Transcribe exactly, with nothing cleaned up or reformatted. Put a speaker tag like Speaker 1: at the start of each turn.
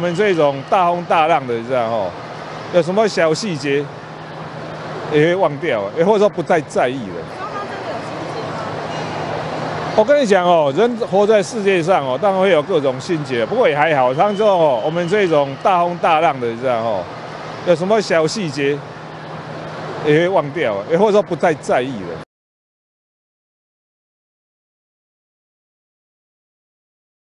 Speaker 1: 我们这种大风大浪的这样哦，有什么小细节也会忘掉，也或者说不再在意了。
Speaker 2: 双方真的有心结吗？
Speaker 1: 我跟你讲哦，人活在世界上哦，当然会有各种心结，不过也还好。像这种哦，我们这种大风大浪的这样哦，有什么小细节也会忘掉，也或者说不再在意了。